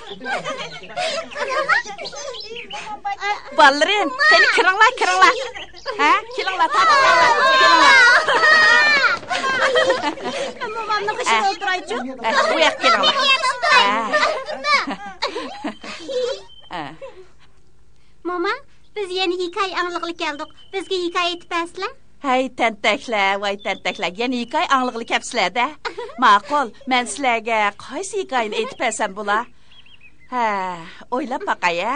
Ballarım, seni kırınlar. Ha? Kırınlar, Mamamni qishida o'tiraychu. Bu yak kırınlar. Mama, biz yeni hikoya angliqli keldik. Bizga hikoya aytib bersizlar. Hay tentaklar, yana hikoya angliqli kelibsizlar-da. Ma'qul, men sizlarga qaysi hikoyani aytib bersam bo'lar? Ha, o'ylab baqay-a.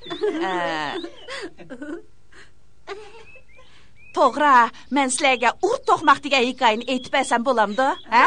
To'g'ri, men sizlarga urt to'qmoq degan hikoyani aytib bersam bo'lamdi? Ha?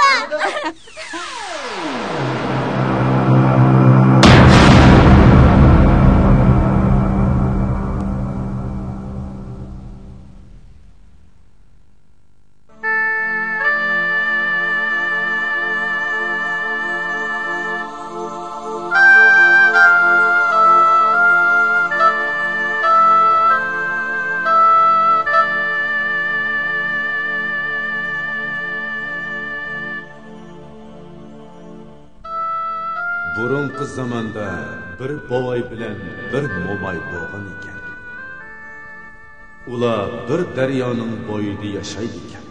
Burunqi zamonda bir bovoy bilan bir mo'may bo'lgan ekan. Ular bir daryoning bo'yida yashaydi ekan.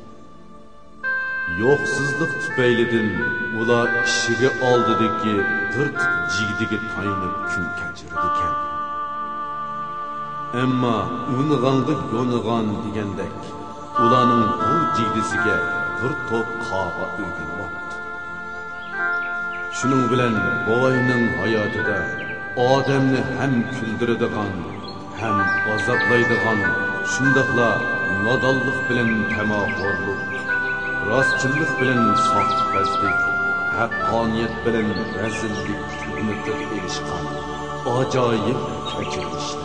Yo'qsizlik tufaylidan ular ishiga oldidagi bir tut jigdiga taynib kun kechirdi ekan. Ammo ung'angi yo'nig'an degandek, ularning bu jigdisiga bir to'p qog'a o'g'ilmoqdi. Şunun bilen boğayının hayatida odamni hem küldüredigan, hem azaplaydigan, şundaqla nodonlik bilen tamaxorlik, rostchilik bilen soxtpazlik, haqqoniyat bilen razillik unutib erishgan ajoyib kechirishlar.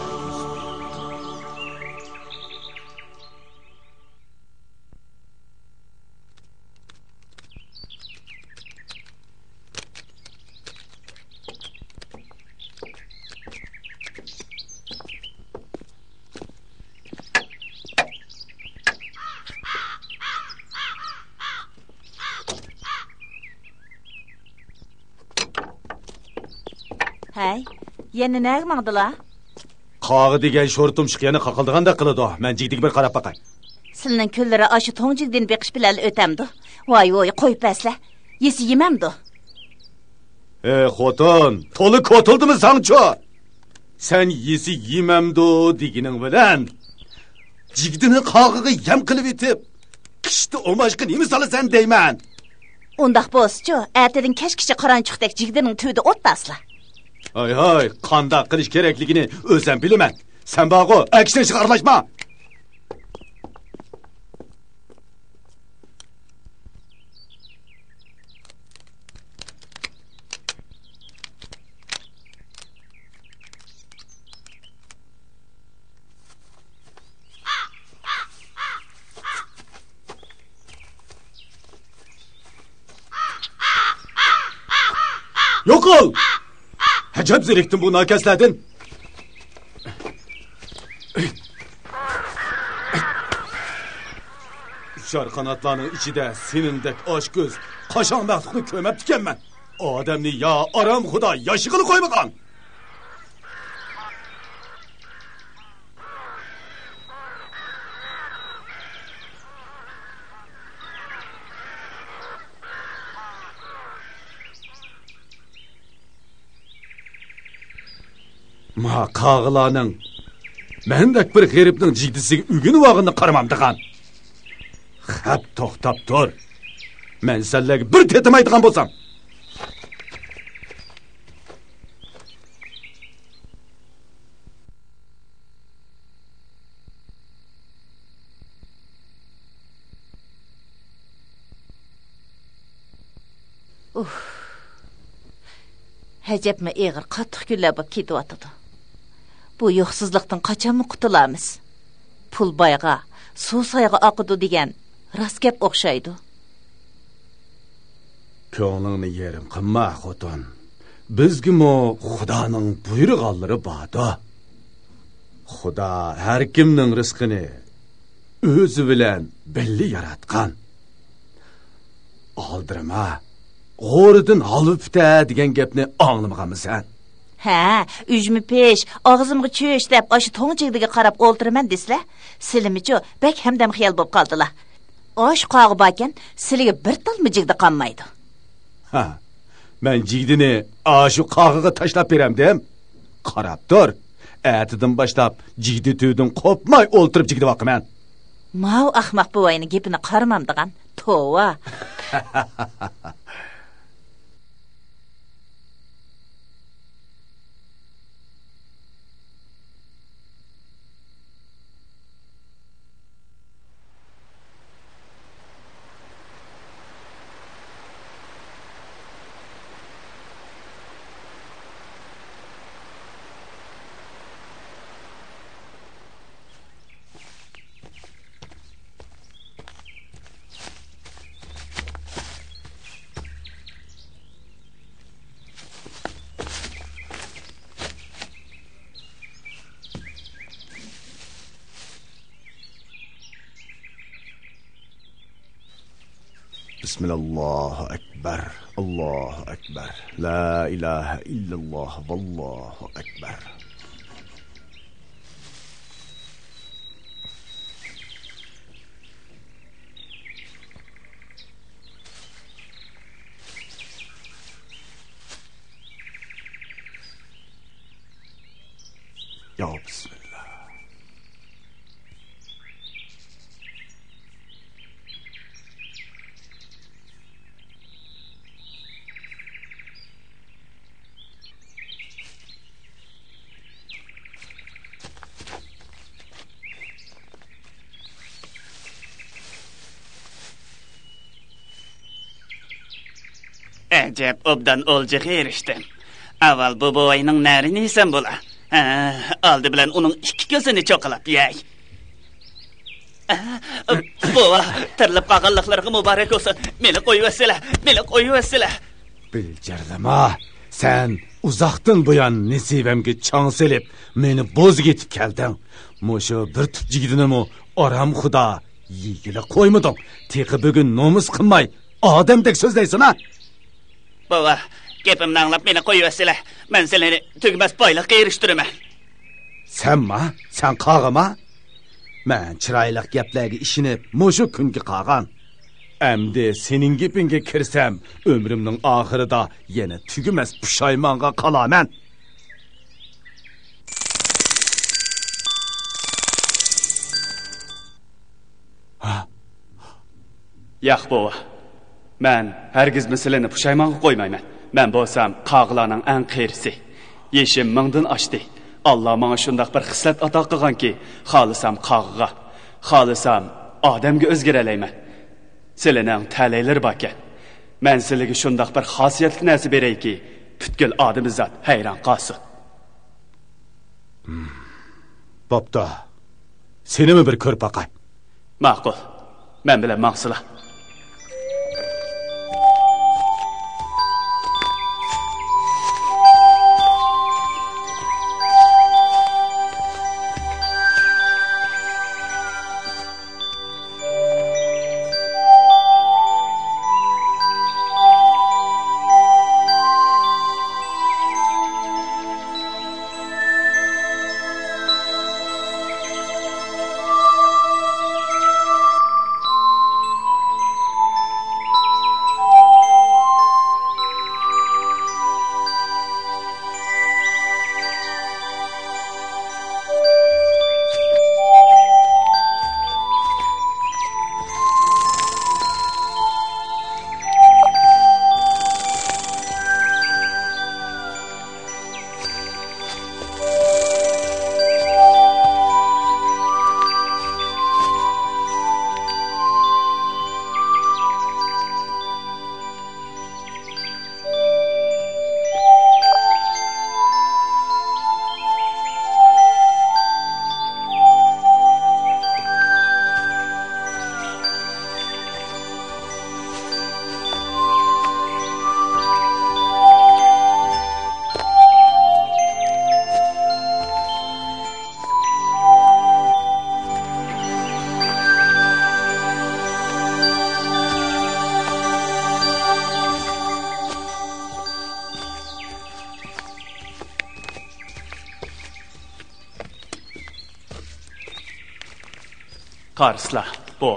Hay, yana nega mangdilar? Qog'i degan sho'rtumchiq yana qaqildaganda qiladi. Men jigdiga bir qarab baqay. Sizning kunlari aşı to'ngjigdan beqish bilan o'tamdi. Voy, qo'yib bersizlar. Yesi yemamdi. Xotin, to'li ko'tildimi sangcho? Sen yesi yemamdi degining bilan jigdini qog'iga yem qilib etib, qishda o'mashqa nima solasan deyman. Undaq bo'lsa-chi, ertadan kechgacha qaranchiqdek jigdining to'yida o't tasla. Hay, qandaq qilish kerakligini o'zim bilaman. Sen bog'u, aksini chiqarlashma. Yok ol! Acayip ziriktin bu nakeslerden. Şar kanatlarının içi de senindek aş göz, kaşan baktıkını kömep tükenmen. Ademni ya aram huda yaşıkını koymadan. Ma qağılarının mendek bir g'eribning jigdisiga ugini vog'ini qaramamdigan. Hep to'xtab tur. Men senlarga bir tetimaydigan bo'lsam. Hacabmi eg'ir qattiq kunlar bo'lib ketyotdi. Bu yo'qsizlikdan qachonmi qutulamiz? Pul boyga, suv soyga oqidi degan rost gap o'xshaydi. Ko'nglingni yerim qilma, xotin. Bizgimi Xudoning buyruqlari borda. Xudo har kimning rizqini o'zi bilan birga yaratgan. Oldirma, g'o'ridan halvipta degan gapni anglamaganmisan? Ha, üjmi peş, ağzımga çöş dep aşı toң jigdiga qarab o'ltiraman deslar. Silimichu bek hamdam xiyal bo'lib qoldilar. Osh qog'i bakan, siliga bir talmi jigdi qolmaydi. Ha, men jigdini shu qog'iga tashlab beramdim. Qarab tur. Atidan boshlab jigdi tüydün qopmay o'ltirib jigdi vaqman. Mau ahmaq buvayni gapini qaramamdigan. Tova. Bismillah ekber, Allahu ekber, la ilahe illallah, vallahu ekber. Ya Bismillah. Acep obdan olcaq erişdim. Aval bu boyning narini yesam bo'la. Aldı bilan uning ikki ko'zini cho'qilab yey. Bova, tirilib qolganliklariga muborak olsun. Meni qo'yivasizlar, meni qo'yivasizlar. Biljarlama, sen uzoqdan buyon nesibamga chang selib, meni bo'zga etib kelding. Mushu bir tup jigidinimi oram xudo yigila qo'ymading. Teqi bugun nomus qilmay, odamdek so'zlaysan ha? Bova, gapimni anglab meni qo'yivasizlar. Men seni tugmas boyliqqa erishtiraman. Senma, sen qag'ima? Men chiroyli gaplarga ishinib, mushu kunga qag'an. Endi sening gapingga kirsam, ömrümning oxirida yana tugumas pushaymonga qolaman. Yo'q bova. Men hergiz meseleni pushaymonga qo'ymayman. Men bo'lsam qog'larning eng qerisi. Yeshim mingdan oshdi. Allah menga shunday bir xislat ato qilganki, xolisam qog'iga, xolisam odamga o'zgaralayman. Sizlarning ta'laylar bor ekan. Men sizlarga shunday bir xosiyatli narsa berayki, butkul odam zot hayron qolsin. Bobda. Senimi bir ko'rib boqay? Ma'qul. Men bilan maqsula. Qarsla, bu.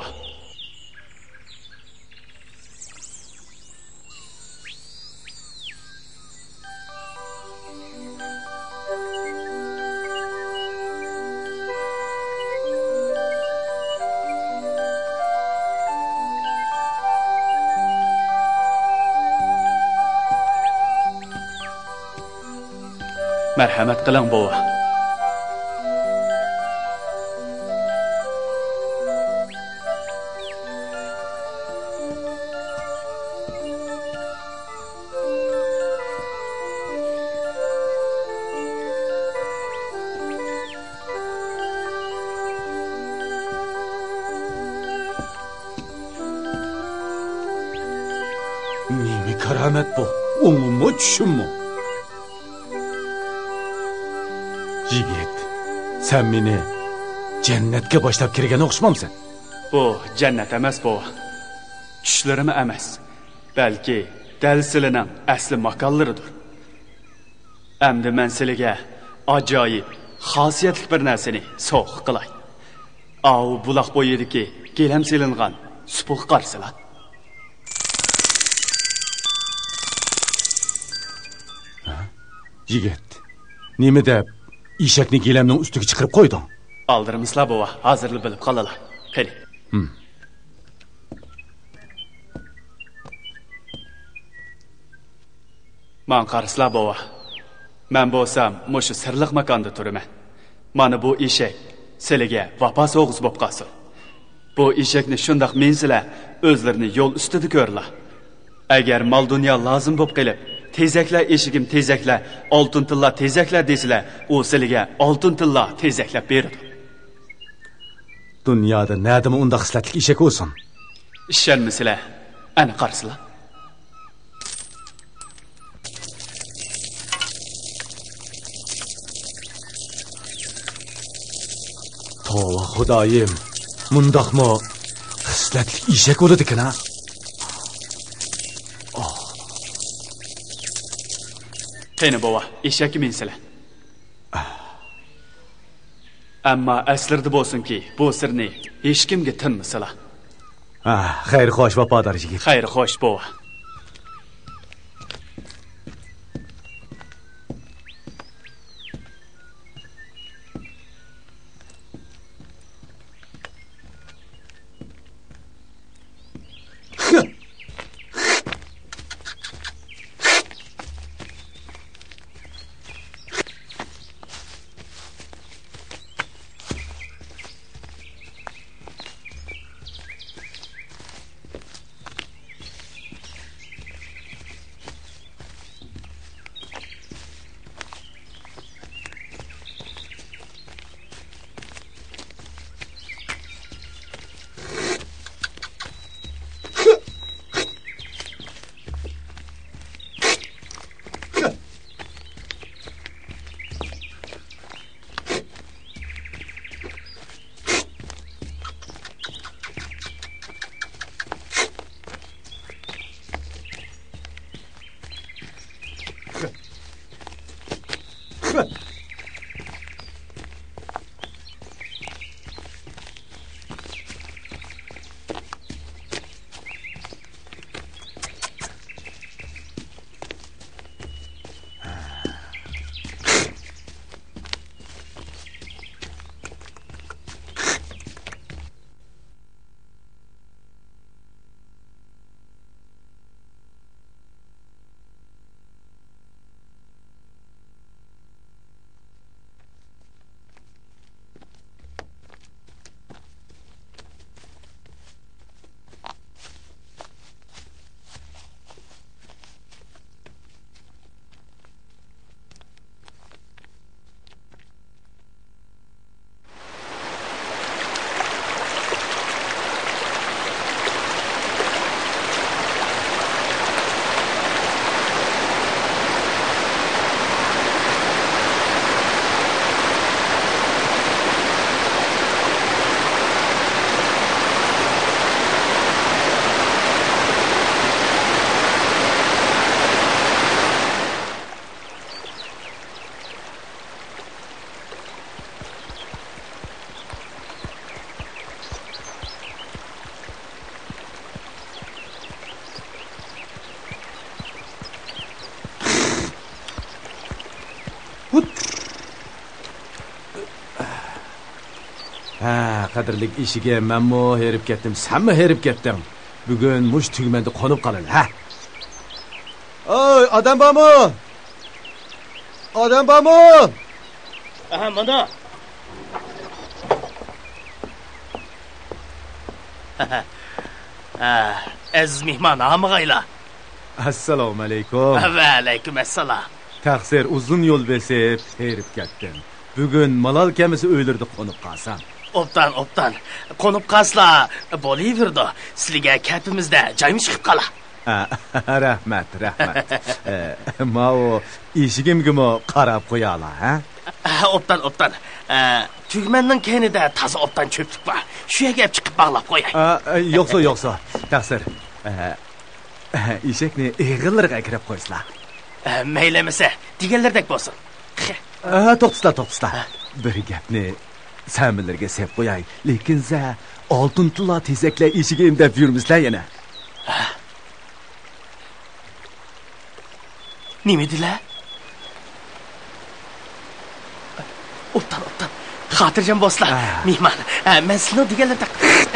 Merhamet qiling bova. Nemi karamet bu? Onu mu düşün mü? Yigit, sen meni cennetke başlap kirgene oxşamamsan? Bu cennet emas bu. Tushlarimi emas, balki dal silining asli makallaridir. Endi men sizlarga ajoyib, xosiyatli bir narsani sovg'a qilay. Av buloq bo'yidagi gelam silingan supuq qarsilar. Yigit, nima deb eshakni gelamning ustiga chiqarib qo'yding? Aldırımızla bova, hazırlı bilip qalala. Qeli. Man qarısla bova. Men bo'lsam, mushu sirliq makonda turaman. Mana bu eshak sizlarga vafo so'g'iz bo'lib qolsin. Bu eshakni shundoq mensizlar o'zlarini yo'l ustida ko'rlar. Agar mol dunyo lozim bo'lib qilib, tezaklar eshigim tezaklar, oltin tilla tezaklar desizlar, u sizlarga oltin tilla tezaklab beradi. Dunyoda nadimi unda xislatli eshak bo'lsin? Ishonmisizlar? Ana qarasizlar. Tova Xudoyim, mundaqmi xislatli eshak bo'ladi-ku, ha? Qani bova, eshakni minsizlar. Ammo aslida bo'lsinki, bu sirni hech kimga tinmasizlar. Xayr xo'sh vafodor yigit. Xayr xo'sh bova. Ha, qadrlik ishiga menmo herib ketdim, senmi herib ketding? Bugun mush tugmanda qonib qolin, ha? Oy, odam bormi? Odam bormi? Aha, mana. Aziz mehmon, hamag'aylar. Assalomu alaykum. Va alaykum assalom. Taqsir uzun yo'l besib herib ketdim. Bugun malol kemisi o'ylardi qonib qolsam. Obdan. Qo'nib qaslar bo'laverdi. Sizlarga kapimizda joyimiz chiqib qolar. Rahmat. Mao ishigimgimi qarab qo'yala, ha? Obdan. Tugmanning kenida toza obdan cho'plik bor. Shu yerga chiqib bog'lab qo'yay. Yo'qsa. Taqsir. Eshakni eg'illarga kirib qo'ysizlar. Maylamasa, deganlardek bo'lsin. To'xta. Bir gapni samillarga sep qo'yay, lekin za oltin tilla tezaklar eshigim deb yurmislar yana. Nima dedilar? Obdan. Xotirjam bo'slar. Mehmon, men sizlarni deganlarda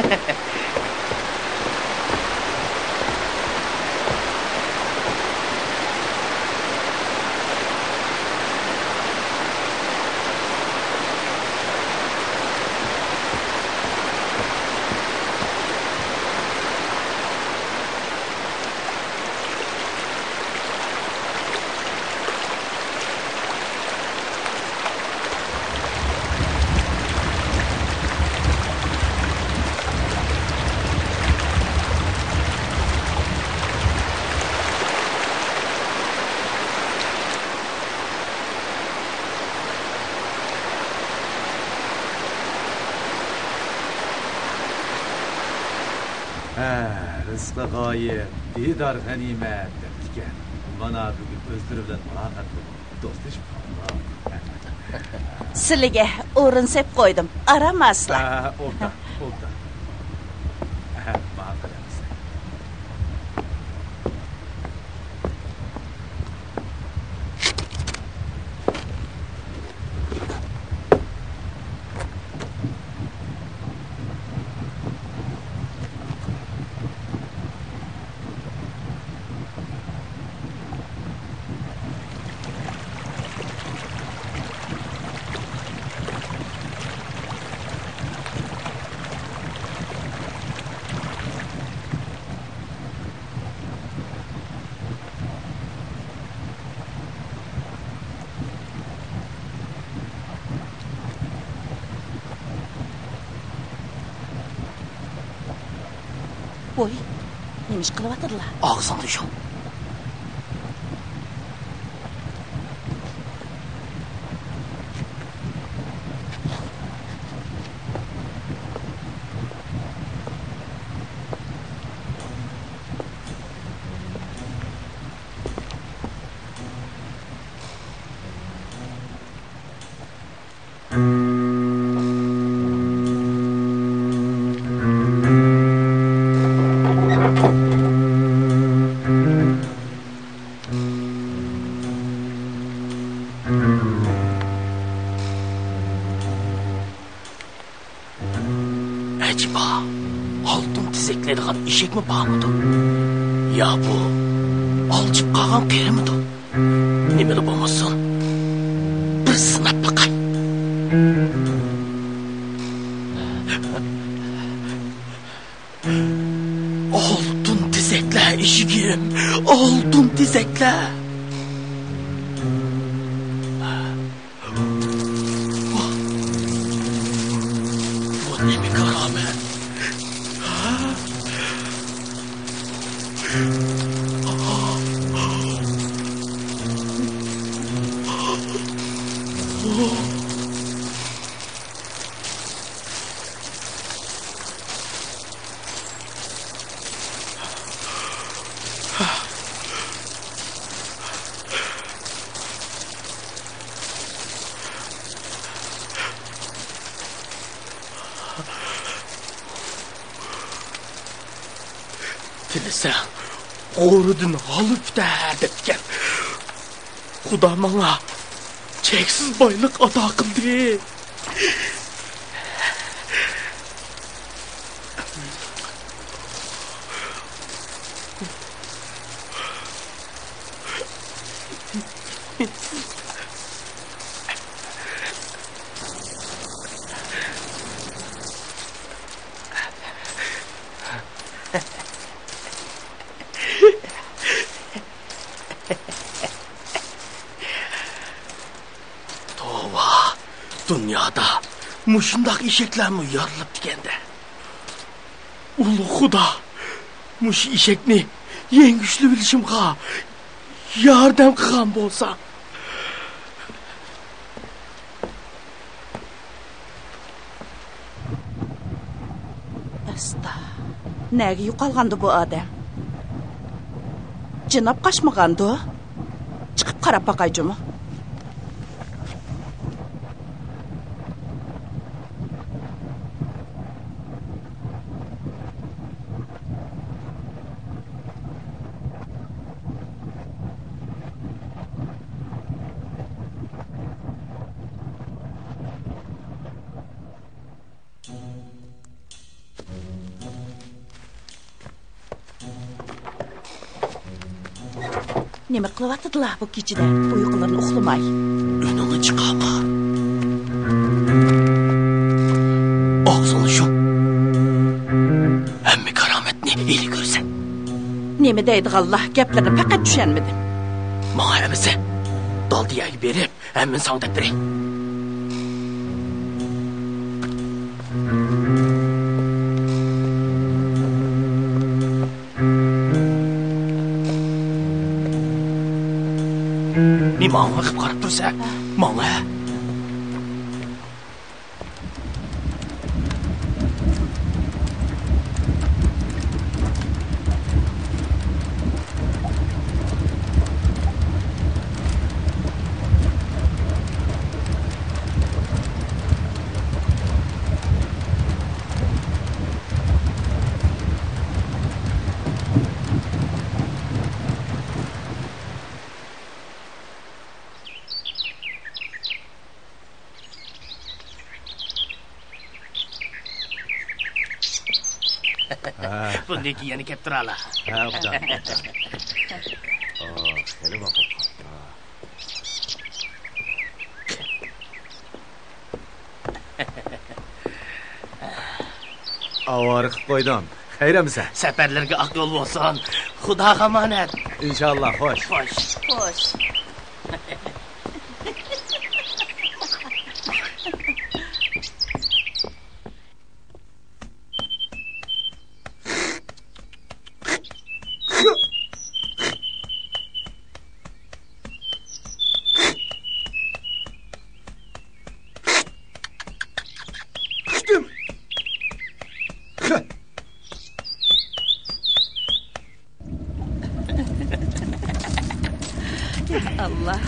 Rızkı gayet, didar ganimet demişken. Bana bugün özleri bilen muhakkak dostlaşıp kaldı. Sizlarga o'rin sep qo'ydim. Aramaslar. Obdan. Muhakkak. Voy, nima ish qilyaptirlar? Og'zingni yum. Acaba altın tizeklaydigan eshakmi bormidi? Ya bu olchib qolgan qerimidi? Nimada bo'lmasin? Bir sinab boqay. Altın tizeklar eshigim, altın tizeklar. Tilesem, oğrudun alıp da depken. Xudo manga cheksiz boyliq ato qildi. Dünyada muşundaq eşeklərmi yarılıb digəndə? Ulu Xuda, muş eşekni yen güçlü bilişimға yardım qılan bolsa. Asta, nəgi yuqalğandı bu adam? Cınab qaşmağandı o? Çıxıb qarab baqaycımı? Neme qılıvatıdılar bu gecede, uykularını uxlamay. Önünü çıqama. Ağzını şu. Əmmi karametini eli görsen. Neme deydi Allah, gəplərini pəqət düşənmidin? Mağa əmisi, dal diyəyi berib, əmmin sağ dəbdirey. Ni mağa qıb qarab dursa, mağa. Bundaki yeni keptirala. Ha, Xuda. Hele bak. Avarıq qoydum. Xeyrəmisən? Səfərlərə aq yol olsun. Xudağa əmanət. İnşallah, xoş. Xoş. Xoş. Allah.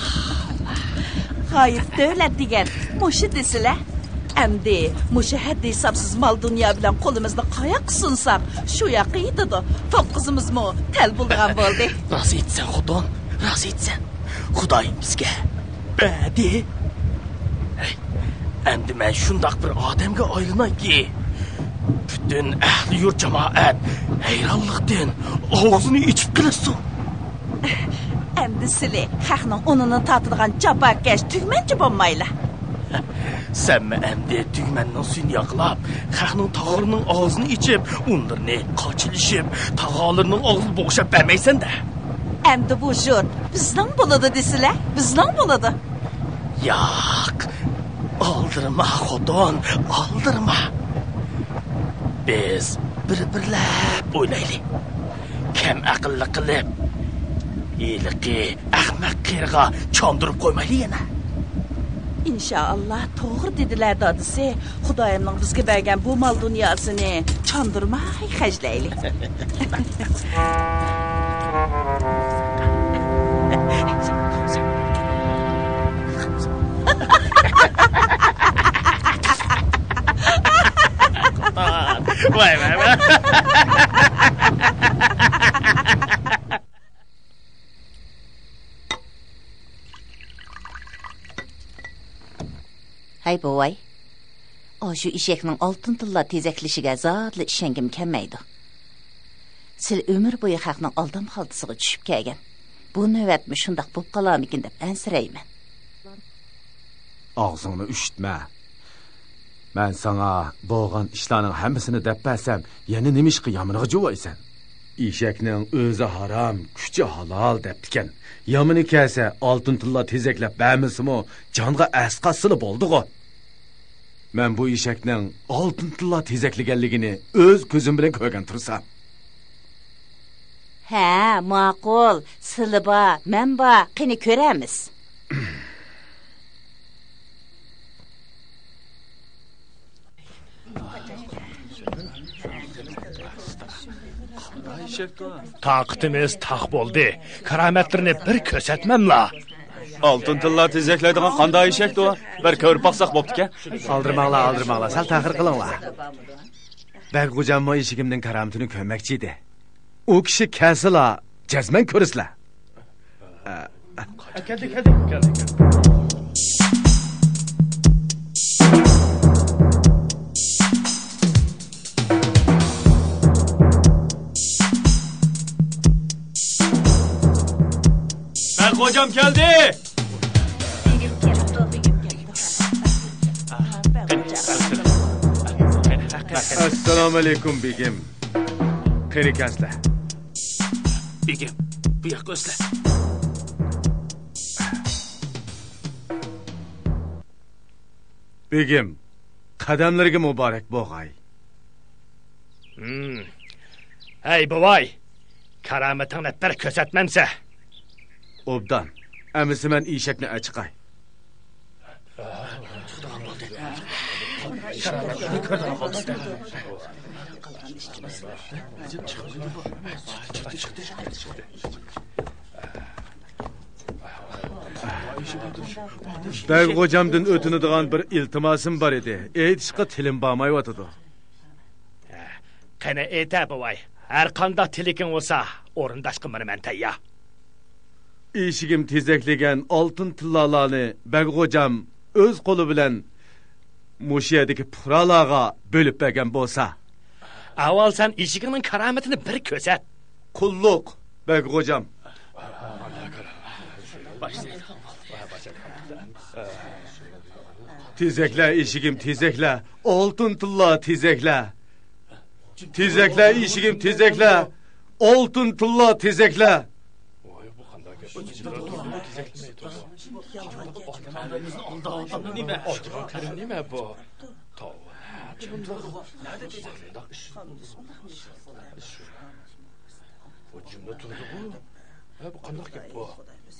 Hayıf dövlət digən, muşu desile. Əmdi, muşu həddi hesabsız mal dünya bilen kolumuzda qayak sunsaq, şu yaqıydı da, toqqızımız mı tel bulduğan boldu. Razı etsen Xudon, razı etsen. Xudayım bizge. Bədi. Hey, əmdi mən şundaq bir adamga ayrılan ki, bütün əhli yurt cemaat heyranlıqdan ağzını içip kılırsın. Əmdi sili, xəxnin onunu tatıdığan cabak gəş tügmənci bommayla. Sen mi əmdi tügməndən suyunu yaqlab, xəxnin tağırının ağzını içip, onlarını kaçılışıp, tağalarının ağzını boğuşab bərməysən də. Əmdi bu jür, bizden buladı desile, bizden buladı. Yok, aldırma Xudon, aldırma. Biz bir-birləb oynaylı. Kim akıllı qılıb, iyiliqi, ahmaq qırğa çandırıb qoymaylı yana. İnşallah doğru dediler dadısı. Xudayımның bizge bergen bu mal dünyasını çandırmay xəcləyli. Vay vay vay. Hay bovay. O şu işekning oltin tilla tezeklishiga zotli ishengim kelmaydi. Sil ömür boyu xalqning oldam xaltisiga tushib kelgan. Bu navbatmi shundoq bo'lib qolarmikin deb ansirayman. Ağzını üşütme. Ben sana boğan işlerin hemmisini dep bersem, yeni nimişki yamını cuvaysan. İşeknin özü haram, küçü halal deptiken. Yamını kelse altın tılla tezeklep bämisimi canğa asqasılıp oldu o. Ben bu işeknin altın tılla tezekligenligini öz gözüm bilen kögen tursam. Ha, ma'qul. Sili ba, men ba, qani ko'ramiz. Taqitimiz taq bo'ldi. Karomatlarni bir ko'rsatmamla. Altın tilla tezeklaydigan qanday eshakdi o? Bir ko'rib baqsaq bo'pti-ka. Aldırmaqla, sal tahir qilinglar. Bak hocamma ishigimning karamatini ko'rmoqchi edi. O kishi kasila, jazman ko'rislar. Keldi. Ben hocam geldi. Assalomu alaykum begim. Qanaqasizlar? Begim, bu yoqqa o'sla. Begim, qadamlarga muborak bo'g'ay. Hey bovay, karomatingni bir ko'rsatmamsa. Obdan, amisi men eshakni achiqay. Ben hocamdan ötünüdüğün bir iltimasım var idi. Eytişqa tilim bağmayıvatıdı. Qani ayta bovay, har qanday tiliking bo'lsa, o'rindashqa men tayya. İşigim tezekligen altın tillalarını Beg hocam öz kolu bilen Muşiyadaki puralağa bölüp bergen bolsa. Avval sen ishigingning karomatini bir ko'rsat. Kulluk Beg hocam. Tezekle işigim tezekle, altın tilla tezekle. Tezekle işigim tezekle, altın tilla tezekle. Nima bu? Bu cümle turdu bu. Bu qanday gap bu?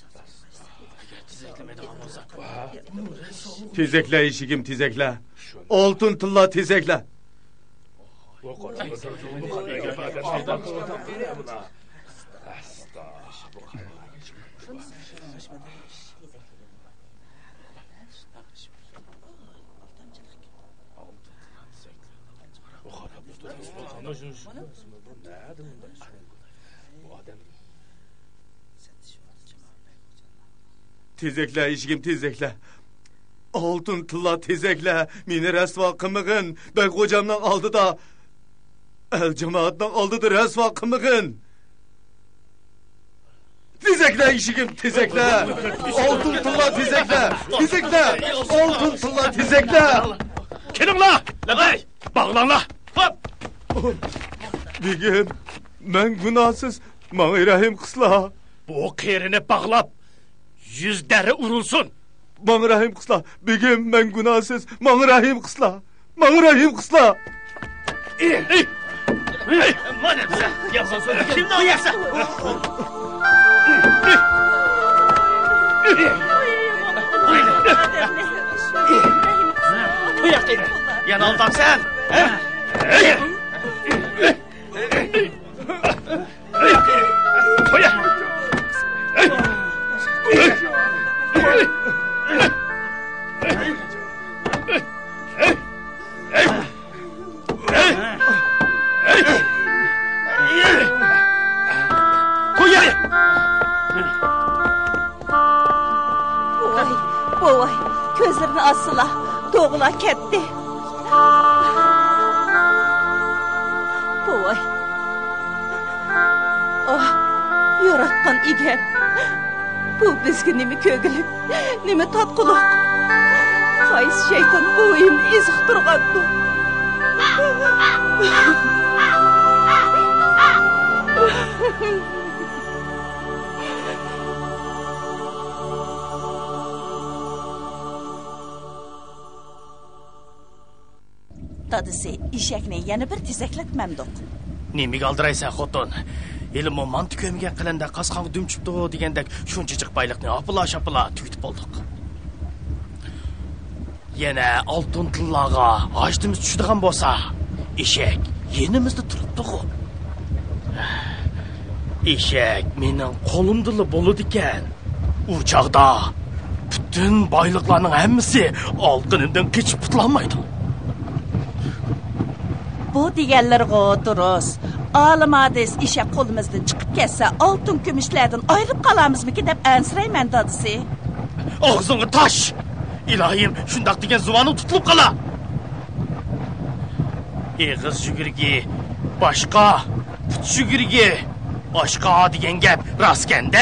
Tezekle işigim tezekle, altın tilla tezekle. Tezekle işigim tezekle. Altın tılla tezekle. Meni rasva qılmagın. Ben hocamdan aldı da el cemaatdan aldıdır rasva qılmagın. Tezekle işigim tezekle. Altın tılla tezekle. Tezekle. Altın tılla tezekle. Kelinglar! Lagay! Bağlanlar! Hop! Begim, ben günahsız. Bana rahim qısla. Bu qerini bağlab, yüzleri urulsun. Bana rahim qısla. Begim, ben günahsız. Bana rahim qısla. Bana rahim qısla. Mana bize yapsan söyle. Kimden oyaksa? Uyak değil. Yanıldım sen. Bovay, gözlerini asıla. Doğula ketdi. Boy. Oh, yaratqan igen. Bu bizga nima ko'gilik, nima tatquluq. Qaysi shayton bo'yimni ezib turgandi. Dadisi, eshakni yana bir tezaklatmamdiq. Nemiga aldiraysan, xotin? Elim o manti kömgen qilanda qasqonga dumchibdi degandek shunchachik bayliqni apila-shapila tugitib oldik. Yana oltin tillaga ojdimiz tushadigan bo'lsa, eshak yenimizda turibdi-ku. Eshak mening qo'limda bo'ladi ekan. U chaqda bütün bayliqlarning hammasi olqinimdan kechib qutlanmaydi. Bu deganlarga durust. Alimades eshak qo'limizdan chiqib ketsa, oltin kumushlardan ayirib qolamizmi-ki deb ansirayman dadisi. Og'zingga tosh. İlohim, shundoq degan zuvoning tutilib qola. Eg'iz yugurgi boshqa, put yugurgi boshqa degan gap rostganda.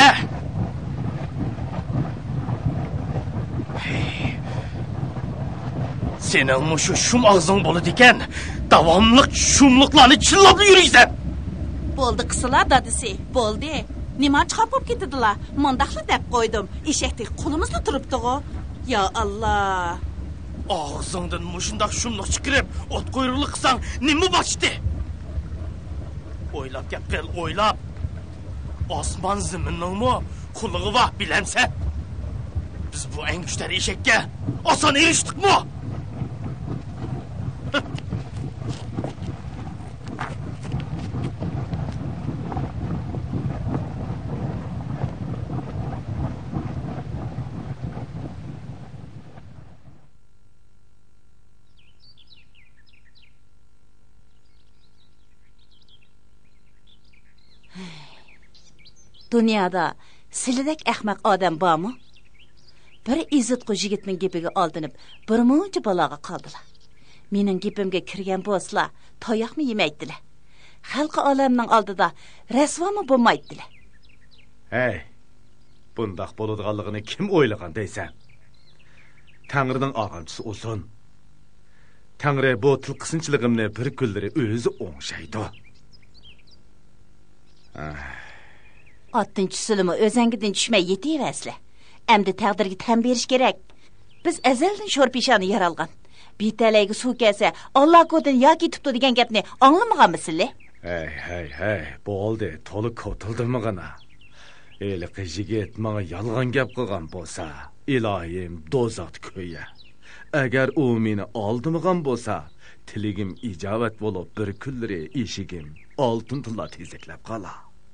Sening mushu shum og'zing bo'ladi ekan, davomli shumliqlarni chillab yuriysan. Bo'ldi qisila dadisi, bo'ldi. Nima chiqib ketdilar? Mundaqli deb qo'ydim. Eshakdek qo'limizda turibdi-ku. Ya Allah. Og'zingdan mushundaq shumliq chiqirib, ot quyruqli qilsang, nima bo'chdi? O'ylab gap qil, o'ylab. Osmon zaminingmi qulig'i va bilamsan? Biz bu eng kuchli eshakka oson erishdikmi? Dünyada silidek ahmaq odam bormi? Bir izitqu yigitning gapiga aldinib, bir muncha baloga qoldilar. Mening gapimga kirgan bo'lsalar, tayoqni yemaydilar. Xalqi olamning oldida rasvomi bo'lmaydilar. Hey, bundaq bo'ladiganligini kim o'ylagan deysan? Tangrining og'amchisi olsun. Tangri bu tilqisinchiligimni bir kunlari o'zi o'ngshaydi. Attinchi sulimi o'zangidan tushmay yetayverasizlar. Endi taqdirga tan berish kerak. Biz azaldan sho'rpeshani yaralgan. Betalayga suv kelsa, Alloh ko'dan yo ketibdi degan gapni anglamaganmisizlar? Hey, bo'ldi, to'liq ko'tildimigina. Eliqi yigit menga yolg'on gap qilgan bo'lsa, ilohim dozat ko'ya. Agar u meni oldimigan bo'lsa, tiligim ijobat bo'lib bir kunlari eshigim oltin tilla tezaklab qola.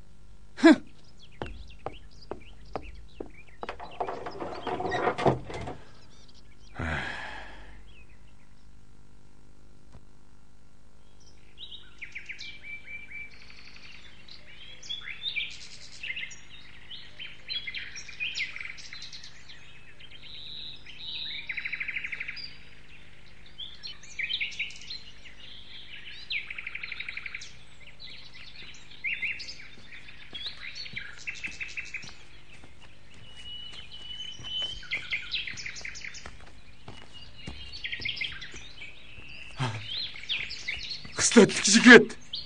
Xislatlik yigit.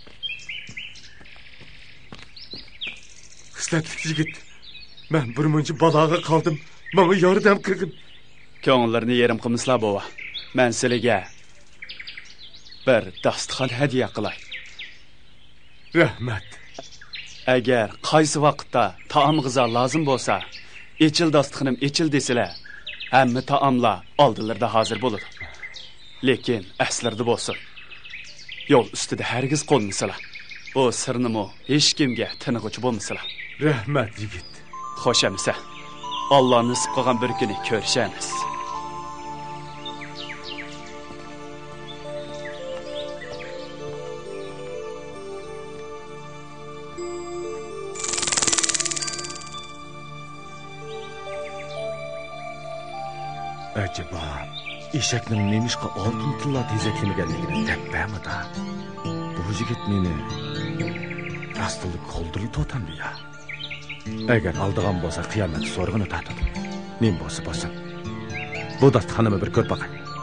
Men bir muncha baloga qoldim. Menga yordam qilgin. Ko'ngillarni yerim qilmislar bova. Men sizlarga bir dasturxon hadiya qilay. Rahmat. Agar qaysi vaqtda taom g'izo lozim bo'lsa, echil dasturxonim echil desizlar, hamma taomlar oldilarda hozir bo'ladi. Lekin aslarda bo'lsin. Yo'l ustida hargiz qo'nmasizlar. Bu sirnimi hech kimga tinig'uchi bo'lmasizlar. Rahmat yigit. Xo'shamisa. Alloh nasib qilgan bir kuni ko'rishamiz. Acaba eshakning nemishqa oltin tilla tezaklamaganligini debbaymi da. Bu yigit meni rastlık qoldırıp tutamdı ya. Eğer aldığım bolsa qiyomat so'rg'ini tatidi. Men bo'lsa. Bu dasturxonimni bir ko'rib boqay.